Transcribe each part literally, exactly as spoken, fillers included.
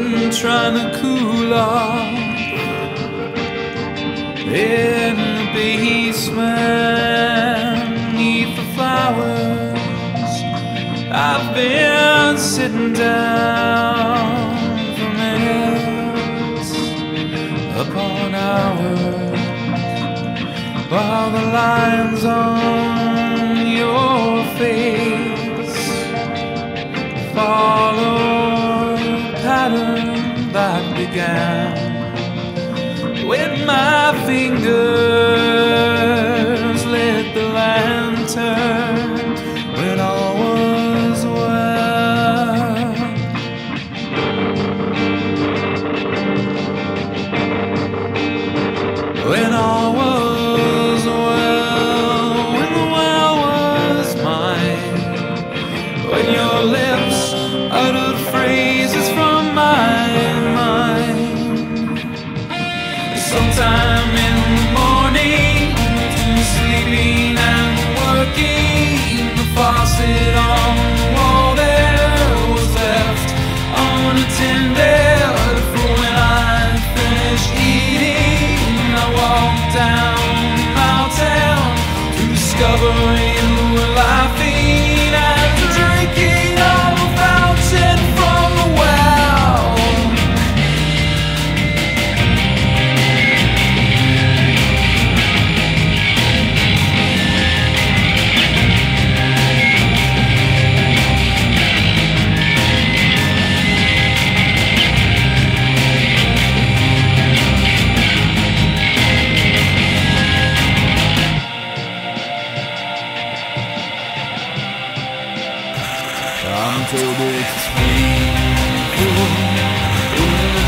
been trying to cool off in the basement, neath the flowers. I've been sitting down for minutes upon hours, while the lines on your face follow a pattern that began when my fingers lit the lantern, when all was well. When all was well, when the well was mine, when your lips uttered phrases from my mind. Sometime in the morning, between sleeping and working, the faucet on the wall there was left unattended. For when I finished eating, I walked down the mountain to discover you were laughing and drinking on the fountain from the well. I'm told it's painful when the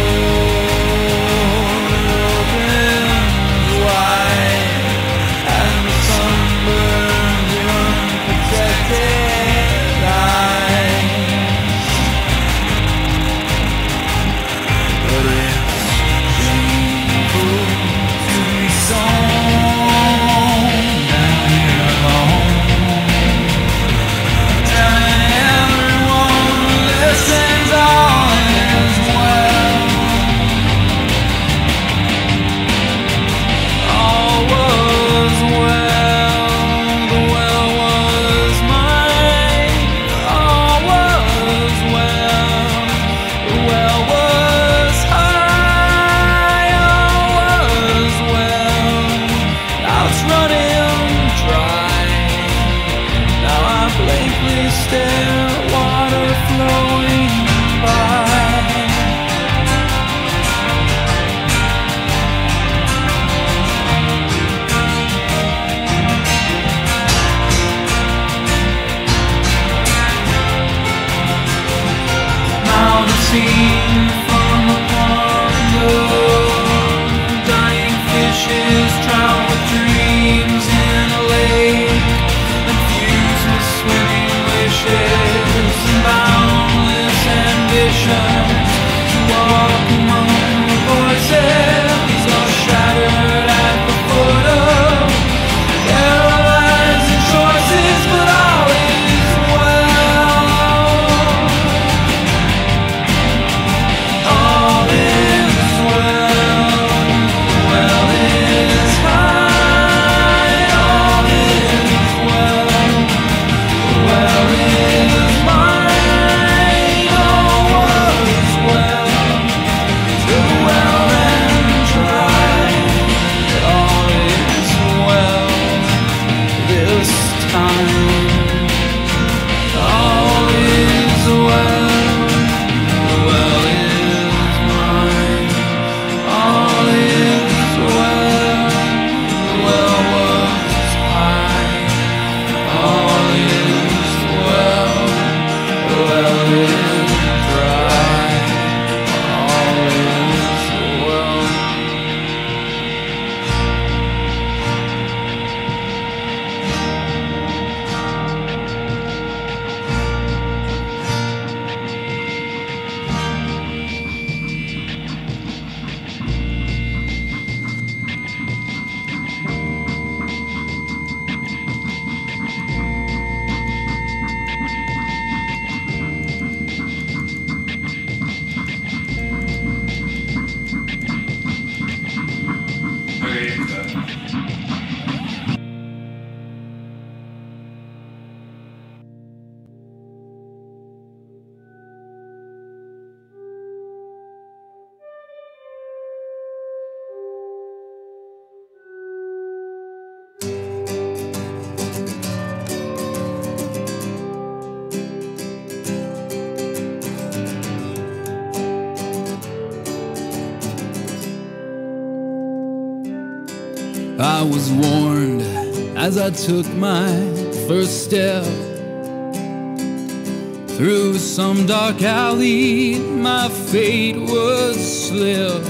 door opens wide and the sun burns your unprotected eyes. But it's painful to be sown down here alone. Listens all is well. All was well. The well was mine. All was well. The well was high. All was well. Now it's running dry. Now I blankly stare at water flowing by. Now the scene from the pond of dying fishes drown with dreams in a lake, infused with swimming wishes and boundless ambitions. To walk among the voices all shattered at the foot of their lives and choices, but all is well. All is well. Well is high. All is well. Well is mine. All was well. To the well and dry. All is well this time. All is well. The well is mine. All is well. The well was high. All is well. The well is dry. All is well. I was warned as I took my first step through some dark alley. My fate was slipped.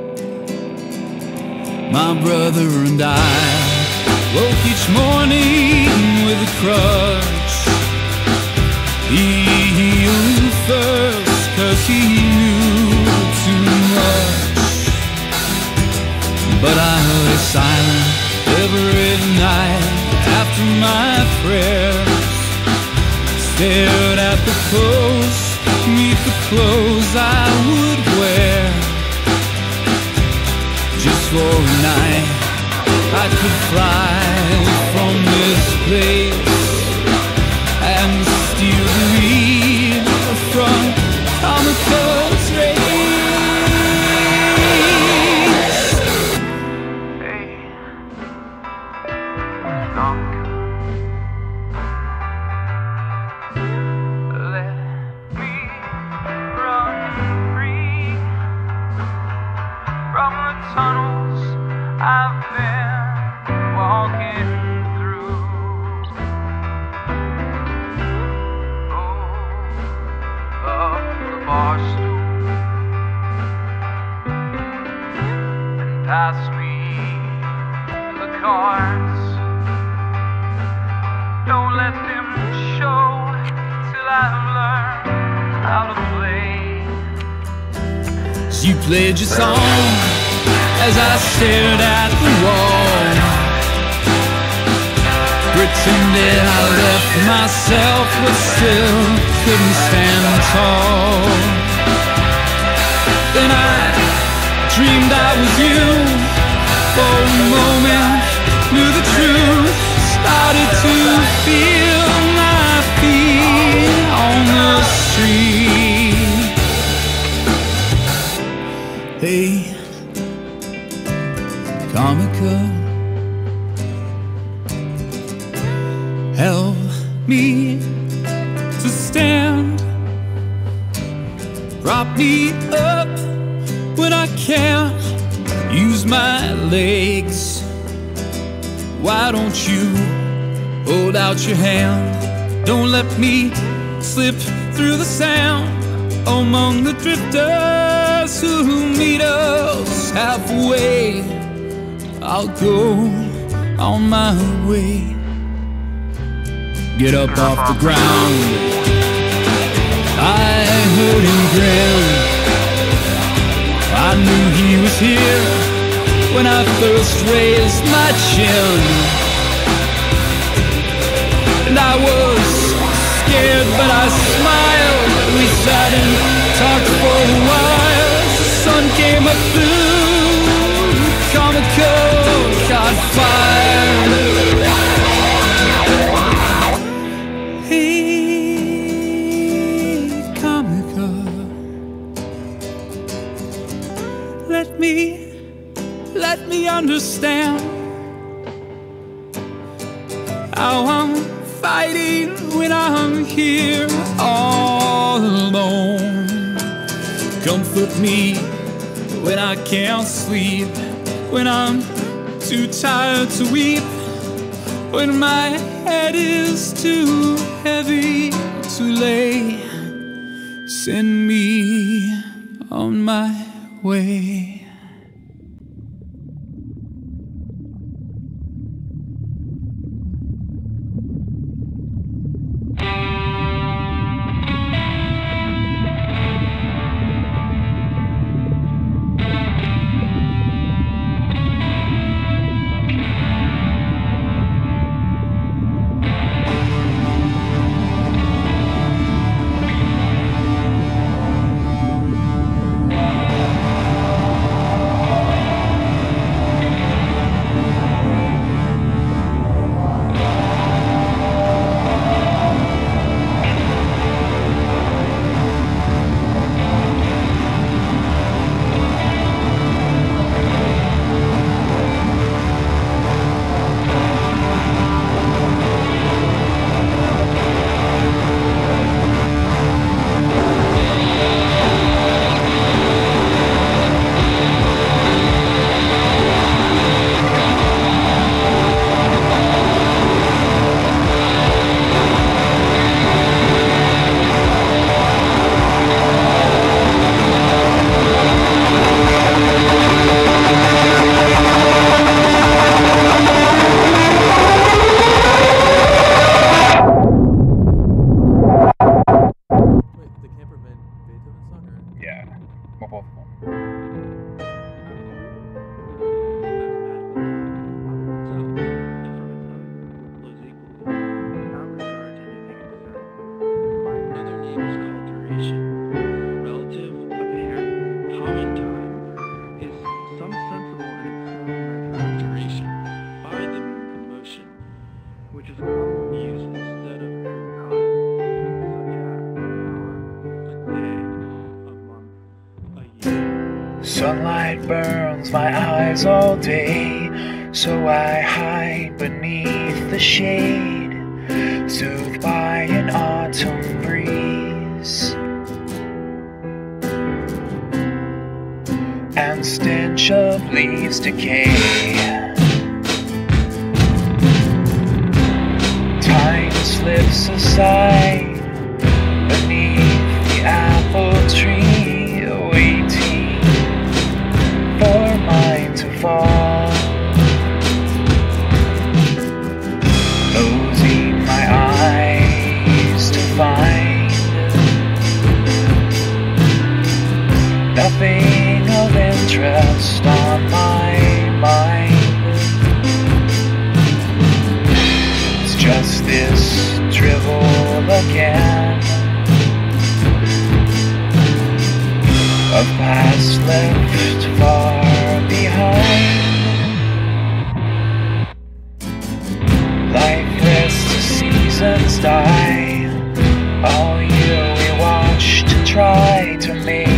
My brother and I woke each morning with a crutch. He healed first, cause he knew too much. But I lay silent every night after my prayers, stared at the post beneath the clothes I would wear. Just for a night I could fly from this place and steal the lead from Komica's race. Hey, knock. Let me run free from the tunnels I've been walking through. Oh, up the bar stool and pass me the cards. Don't let them show till I've learned how to play. So you played your song as I stared at the wall, pretended I left myself, but still couldn't stand tall. Then I dreamed I was you. For a moment, knew the truth. Started to feel my feet on the street. Hey, Komica, help me to stand, prop me up when I can't use my legs. Why don't you hold out your hand? Don't let me slip through the sand among the drifters who meet us halfway. I'll go on my way. Get up off the ground. I heard him grin. I knew he was here when I first raised my chin. And I was scared, but I smiled. We sat and talked for a while. The sun came up through Komica, caught fire. Hey, Komica, let me, let me understand how I'm fighting when I'm here all alone. Comfort me when I can't sleep, when I'm too tired to weep, when my head is too heavy to lay. Send me on my way. which is a common use instead of true time, such as an hour, a day, a month, a year. Sunlight burns my eyes all day, so I hide beneath the shade, soothed by an autumn breeze and stench of leaves decay. Time slips aside beneath the apple tree, waiting for mine to fall. Closing my eyes to find nothing of interest on my mind. It's just this drivel again of past left far behind. Life rests as seasons die. All year we watch to try to make